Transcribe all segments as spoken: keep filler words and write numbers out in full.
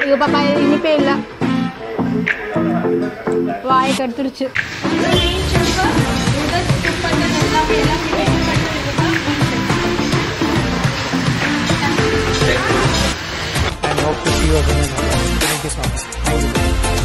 இது பாப்பா இனிப்பே இல்லை வாய் கடுத்துருச்சு. Thank you so much. Thank you.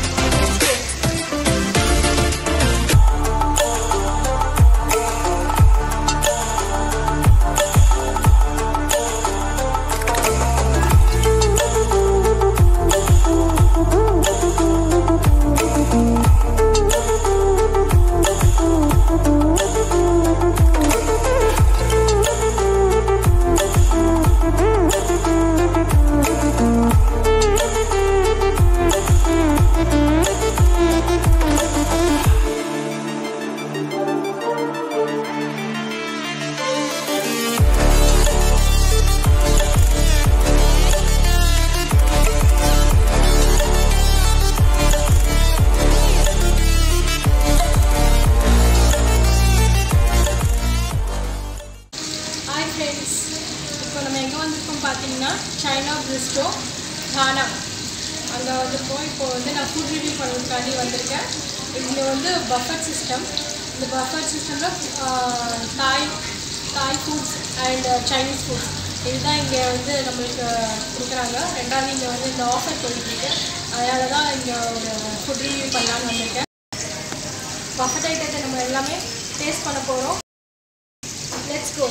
China Bistro Thane அங்க வந்து போய் இப்போ வந்து நான் ஃபுட் ரிவ்யூ பண்ணுறதுக்காண்டி வந்திருக்கேன். இங்கே வந்து பஃபட் சிஸ்டம். இந்த பஃபட் சிஸ்டமில் தாய் தாய் ஃபுட்ஸ் அண்ட் சைனீஸ் ஃபுட்ஸ் இதுதான் இங்கே வந்து நம்மளுக்கு கொடுக்குறாங்க. ரெண்டாவது இங்கே வந்து இந்த ஆஃபர் போயிட்டுருக்கு. அதனால தான் இங்கே ஒரு ஃபுட் ரிவ்யூ பண்ணலான்னு வந்திருக்கேன். பஃபட் ஐட்டத்தை நம்ம எல்லாமே டேஸ்ட் பண்ண போகிறோம். Let's go.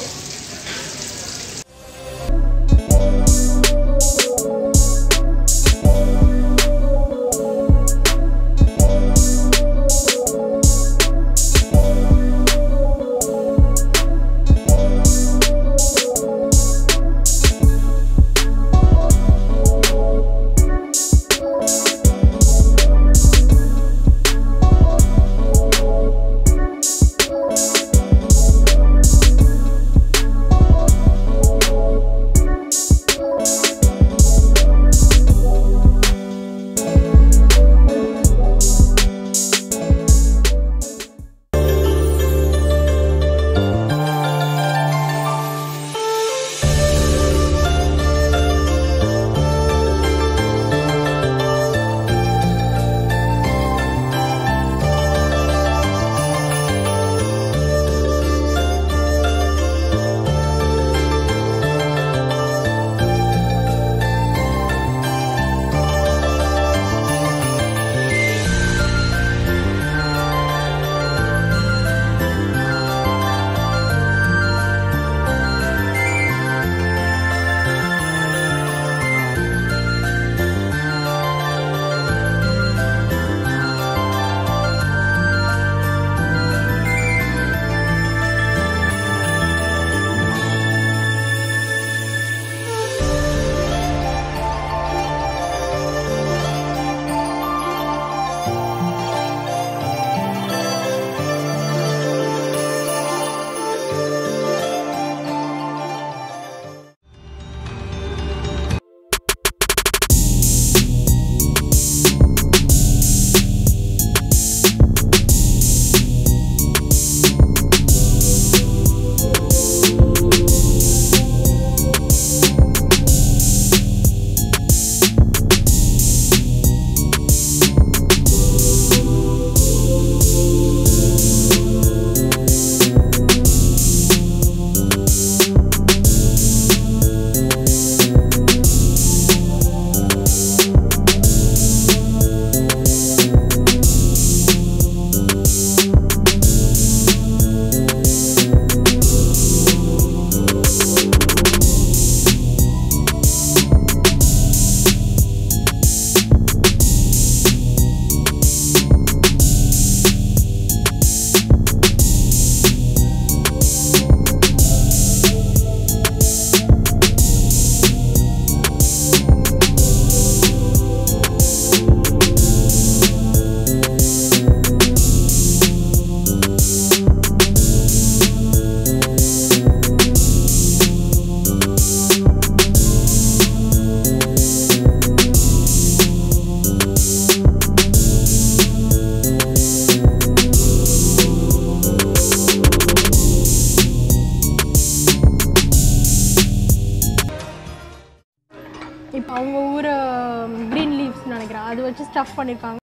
அவங்க ஊர் க்ரீன் லீவ்ஸ் நினைக்கிறேன், அது வச்சு ஸ்டஃப் பண்ணியிருக்காங்க.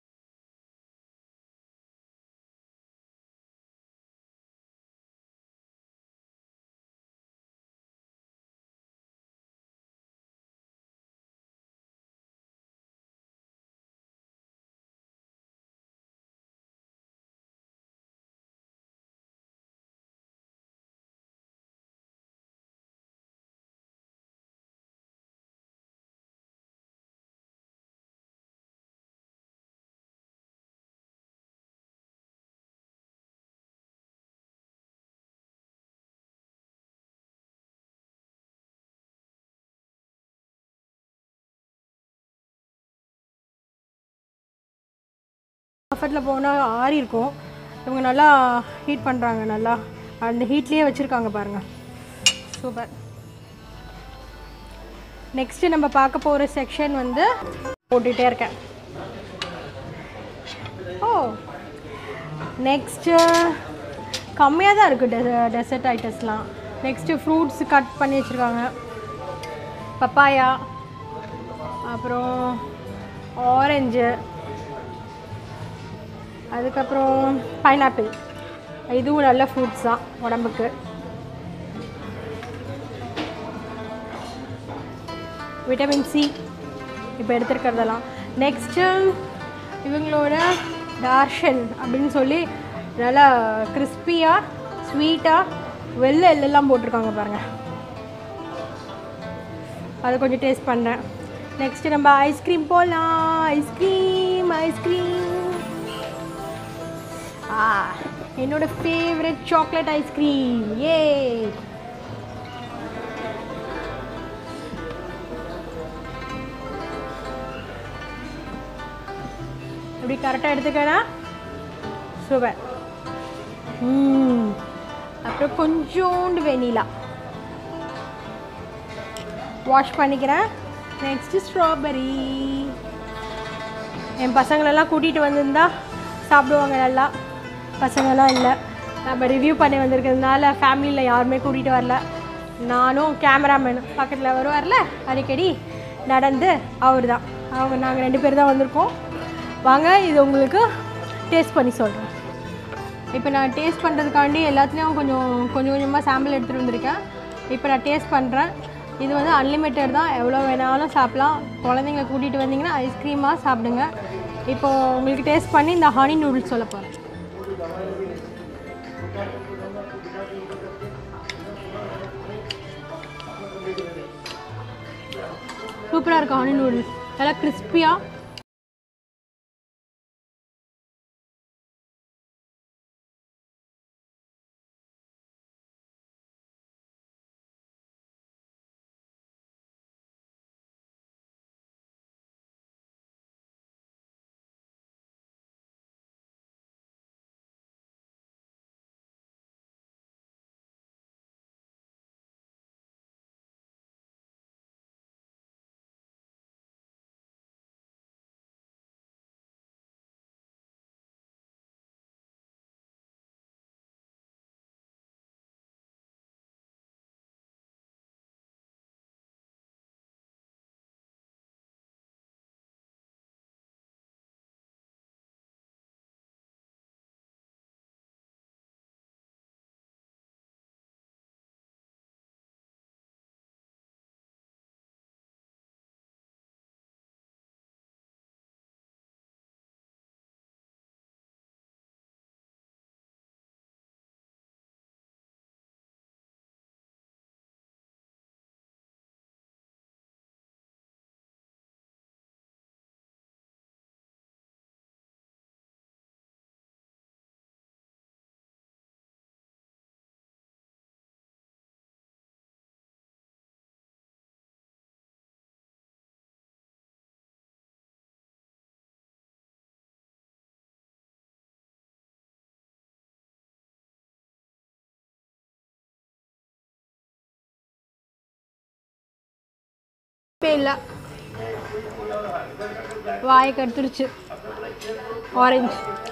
பஃபெட்டில் போனால் ஆறி இருக்கும், இவங்க நல்லா ஹீட் பண்ணுறாங்க, நல்லா அந்த ஹீட்லேயே வச்சுருக்காங்க பாருங்கள், சூப்பர். நெக்ஸ்ட்டு நம்ம பார்க்க போகிற செக்ஷன் வந்து போட்டுகிட்டே இருக்கேன். ஓ நெக்ஸ்ட்டு கம்மியாக தான் இருக்குது டெ டெசர்ட் ஐட்டம்ஸ்லாம். நெக்ஸ்ட்டு ஃப்ரூட்ஸ் கட் பண்ணி வச்சுருக்காங்க, பப்பாயா, அப்புறம் ஆரஞ்சு, அதுக்கப்புறம் பைனாப்பிள். இதுவும் நல்ல ஃப்ரூட்ஸ் தான் உடம்புக்கு. விட்டமின் சி இப்போ எடுத்துருக்கிறதெல்லாம். நெக்ஸ்ட்டு இவங்களோட டார்ஷன் அப்படின்னு சொல்லி நல்லா கிறிஸ்பியாக ஸ்வீட்டாக வெள்ளை எள்ளெல்லாம் போட்டிருக்காங்க பாருங்கள், அதை கொஞ்சம் டேஸ்ட் பண்ணுறேன். நெக்ஸ்ட்டு நம்ம ஐஸ்கிரீம் போடலாம். ஐஸ்கிரீம் ஐஸ்கிரீம் ஆ என்னோட ஃபேவரட் சாக்லேட் ஐஸ்கிரீம். ஏ இப்படி கரெக்டாக எடுத்துக்கணும், சூப்பர். ம் அப்புறம் கொஞ்சோண்டு வெனிலா வாஷ் பண்ணிக்கிறேன். Next strawberry. என் பசங்களெல்லாம் கூட்டிகிட்டு வந்திருந்தா சாப்பிடுவாங்க நல்லா, பசங்களாம் இல்லை. நம்ம ரிவ்யூ பண்ணி வந்திருக்கிறதுனால ஃபேமிலியில் யாருமே கூட்டிகிட்டு வரல. நானும் கேமராமேன் பக்கத்தில் வருவார்ல அடிக்கடி நடந்து, அவர் தான். அவங்க நாங்கள் ரெண்டு பேர் தான் வந்திருக்கோம். வாங்க இது உங்களுக்கு டேஸ்ட் பண்ணி சொல்கிறேன். இப்போ நான் டேஸ்ட் பண்ணுறதுக்காண்டி எல்லாத்துலேயும் கொஞ்சம் கொஞ்சம் கொஞ்சமாக சாம்பிள் எடுத்துகிட்டு வந்திருக்கேன். இப்போ நான் டேஸ்ட் பண்ணுறேன். இது வந்து அன்லிமிட்டட் தான், எவ்வளோ வேணாலும் சாப்பிட்லாம். குழந்தைங்கள கூட்டிகிட்டு வந்தீங்கன்னா ஐஸ்கிரீமாக சாப்பிடுங்க. இப்போது உங்களுக்கு டேஸ்ட் பண்ணி இந்த ஹனி நூடுல்ஸ் சொல்ல போகிறேன். சூப்பராக இருக்கும் ஹனி நூடுல்ஸ், நல்லா கிறிஸ்பியாக. இல்லை வாயை கடுத்துருச்சு ஆரஞ்சு.